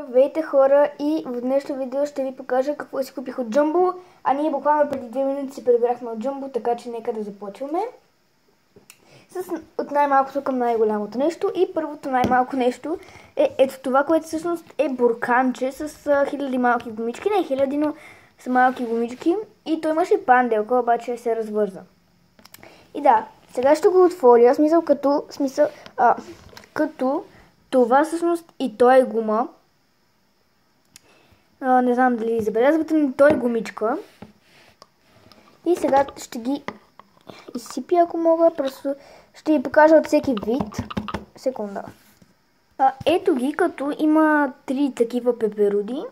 Здравейте хора, и в днешното видео ще ви покажа какво си купих от Jumbo, а ние буквално преди 2 минути се прибрахме от Jumbo, така че нека да започваме. От най-малкото към най-голямото нещо, и първото най-малко нещо е ето това, което всъщност е бурканче с хиляди малки гумички, не хиляди, но са малки гумички, и той имаше панделка, обаче се развърза. И да, сега ще го отворя, като това всъщност и той е гума. Не знам дали забелязвате, но той е гумичка. И сега ще ги изсипя, ако мога. Просто ще ви покажа от всеки вид. Секунда. Ето ги, като има 3 такива пеперуди.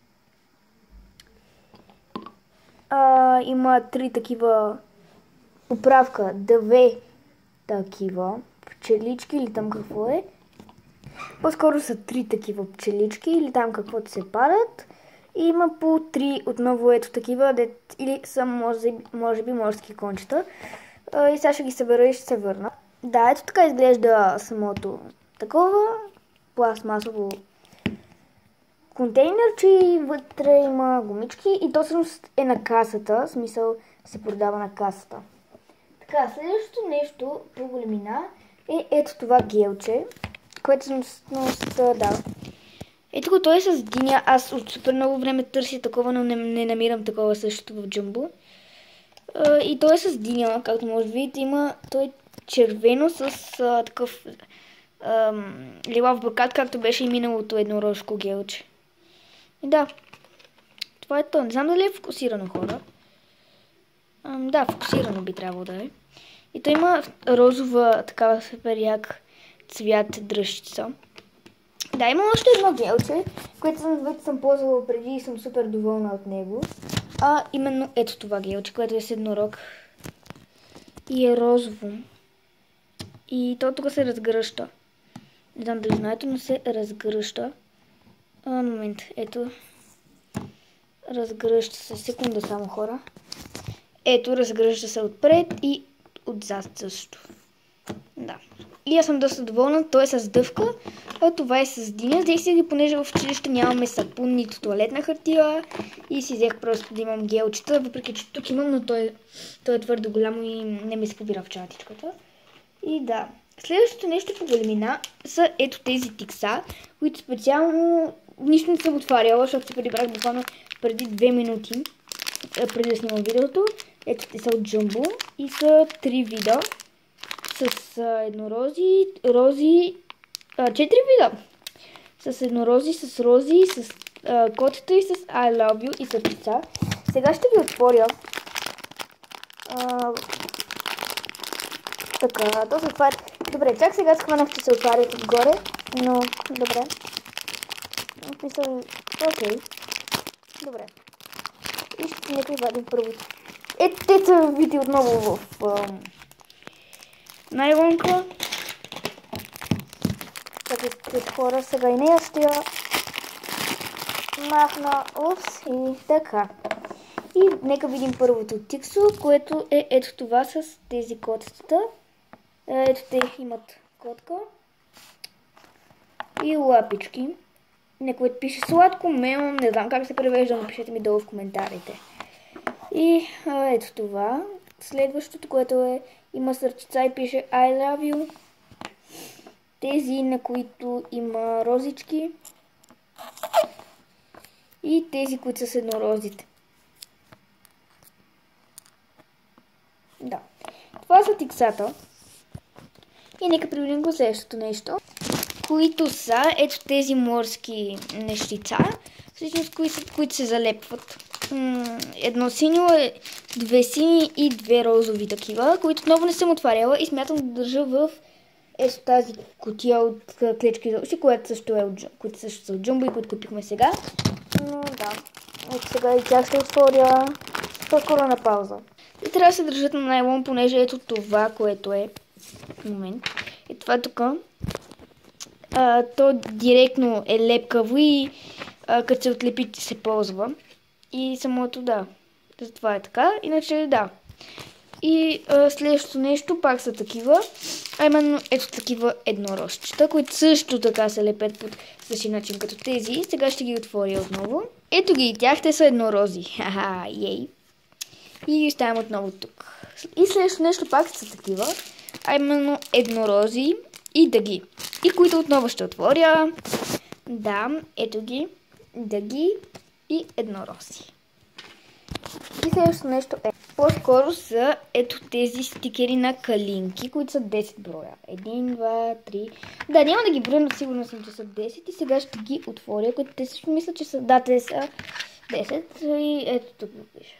Има 3 такива, поправка, 2 такива пчелички или там какво е. По-скоро са 3 такива пчелички или там каквото се падат. И има по 3 отново ето такива, или са може би морски кончета. И сега ще ги събера и ще се върна. Да, ето така изглежда самото такова пластмасово контейнерче, и вътре има гумички, и то всъщност е на касата, в смисъл се продава на касата. Така, следващото нещо по големина е ето това гелче, което всъщност, да. Ето го, той е с диня. Аз от супер много време търся такова, но не намирам такова същото в Jumbo. И той е с диня, както може да видите, той е червено с такъв лилав брокат, както беше и миналото еднорожко гелче. И да, това е то. Не знам дали е фокусирано, хора. Да, фокусирано би трябвало да е. И той има розова, такава супер як цвят дръжчица. Да, има още едно гелче, което съм ползвала преди и съм супер доволна от него. Именно ето това гелче, което е с еднорог. И е розово. И то тук се разгръща. Не знам дали знаете, но се разгръща. Момент, ето. Разгръща се. Секунда само, хора. Ето, разгръща се отпред и отзад също. Да. И аз съм доста доволна. Той е с дъвка, а това е с диня. Взех си ги, понеже в училище нямаме сапун, нито туалетна хартия. И си взех просто да имам гелчета, въпреки че тук имам, но той е твърде голямо и не ми се побира в чантичката. И да. Следващото нещо по големина са ето тези тикса, които специално нищо не съм отваряла, защото се прибрах буквално преди 2 минути, преди да снимам видеото. Ето те са от Jumbo и са 3 вида. С еднорози, рози, 4 вида. С еднорози, с рози, с котета и с I love you и с птица. Сега ще ги отворя. Така, то се отваря. Добре, чак сега схванах, че се отварят отгоре, но добре. Окей. Добре. И ще нека вадим първото. Те са види отново в найлонка. Чакайте, хора, сега и нея ще я махна. Упс, и така. И нека видим първото тиксо, което е ето това с тези котетата. Ето те имат котка и лапички. Някой пише сладко мелон, не знам как се превежда, но пишете ми долу в коментарите. И ето това. Следващото, което има сърчица и пише I love you. Тези, на които има розички. И тези, които са с еднорозите. Да. Това са тиксата. И нека приберем го следващото нещо, които са ето тези морски нещица, всъщност които се залепват. Едно синьо, 2 сини и 2 розови такива, които отново не съм отваряла и смятам да държа в ето тази кутия от клечки за уши, които също са от Jumbo и които купихме сега. Но да, ето сега и тях ще отворя по-скоро на пауза. И трябва да се държат на найлон, понеже ето това, което е в момент. И това тук, то директно е лепкаво и като се отлепи се ползва. И самото да, затова е така. Иначе да. И следващото нещо пак са такива, а именно ето такива еднорозчета, които също така се лепят под същия начин като тези. Сега ще ги отворя отново. Ето ги и тях, те са еднорози. Ха-ха, ей. И ги оставям отново тук. И следващото нещо пак са такива, а именно еднорози и дъги. И които отново ще отворя. Да, ето ги, дъги и еднорози. И следващото нещо е по-скоро са ето тези стикери на калинки, които са 10 броя. 1, 2, 3. Да, няма да ги броя, но сигурно съм, че са 10 и сега ще ги отворя, които те също мисля, че са... Да, те са 10 и ето тук го пише.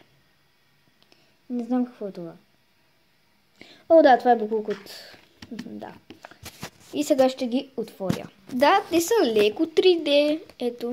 Не знам какво е това. О, да, това е буклук от... Да. И сега ще ги отворя. Да, те са леко 3D. Ето.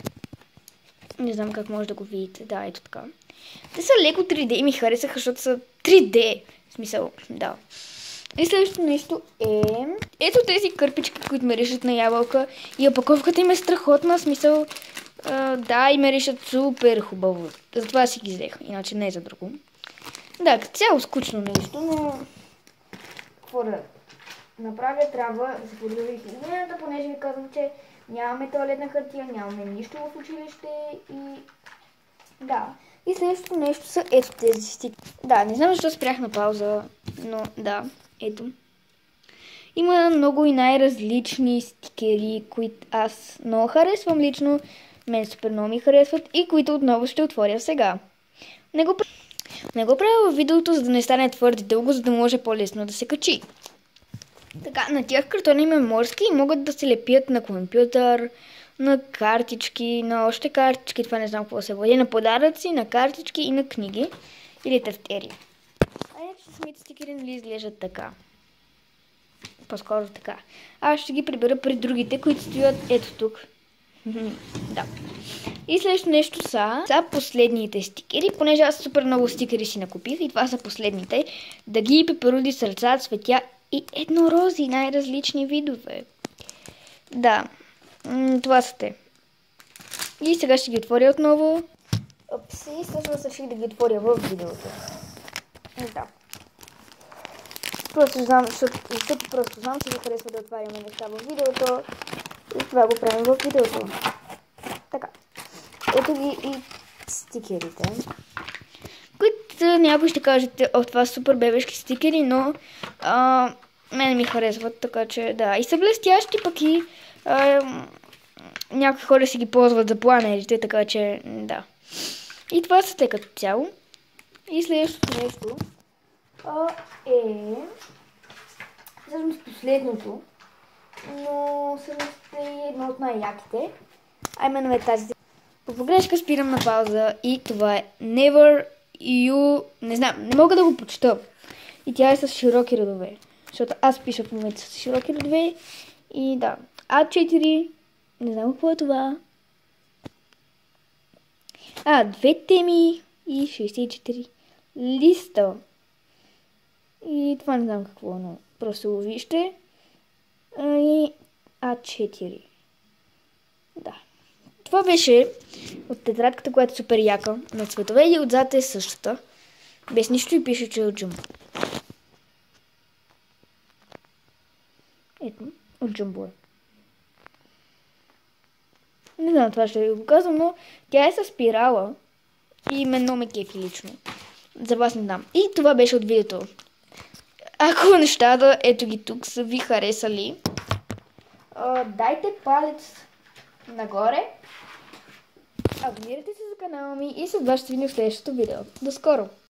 Не знам как може да го видите. Да, ето така. Те са леко 3D и ми харесаха, защото са 3D. В смисъл, да. И следващото нещо е... Ето тези кърпички, които ме решат на ябълка. И опаковката им е страхотна. В смисъл, да, и ме решат супер хубаво. Затова си ги взех. Иначе не е за друго. Да, като цяло скучно нещо, но... Какво да направя? Трябва да се подреди хигиената, понеже ви казвам, че нямаме тоалетна хартия, нямаме нищо в училище и... Да. И следващото нещо са ето тези стикери. Да, не знам защо спрях на пауза, но да, ето. Има много и най-различни стикери, които аз много харесвам лично. Мен супер много ми харесват и които отново ще отворя сега. Не го правя в видеото, за да не стане твърде дълго, за да може по-лесно да се качи. Така, на тях картони има морски и могат да се лепят на компютър, на картички, на още картички, това не знам какво се води, на подаръци, на картички и на книги или тефтери. А иначе самите стикери нали изглеждат така. По-скоро така. Аз ще ги прибера при другите, които стоят ето тук. Да. И следващото нещо са последните стикери, понеже аз супер много стикери си накупих и това са последните. Дъги, пеперуди, сърца, цветя и еднорози, най-различни видове. Да, това са те. И сега ще ги отворя отново. Опс, и всъщност реших да ги отворя в видеото. Да. Просто знам, защото че ви харесва да отваряме неща в видеото. И това го правим в видеото. Така. Ето ги и стикерите. Които някой ще кажете, това са супер бебешки стикери, но мен ми харесват, така че да. И са блестящи, пък и някои хора си ги ползват за планерите, така че да. И това са те като цяло. И следващото нещо е всъщност последното, но всъщност е едно от най-яките, а именно е тази. По погрешка спирам на пауза и това е Never You... Не знам, не мога да го прочета. И тя е с широки редове, защото аз пиша в момента с широки редове и да. А4, не знам какво е това. 2 теми и 64 листа. И това не знам какво, но просто го вижте. И А4. Да. Това беше от тетрадката, която е супер яка на цветове и отзад е същата. Без нищо и пише, че е от Jumbo. Ето, от Jumbo. Не знам, това ще ви го казвам, но тя е с спирала и мен много ме кефи лично. За вас не знам. И това беше от видеото. Ако нещата, ето ги тук, са ви харесали, дайте палец нагоре, абонирайте се за канала ми и се обръщате ви в следващото видео. До скоро!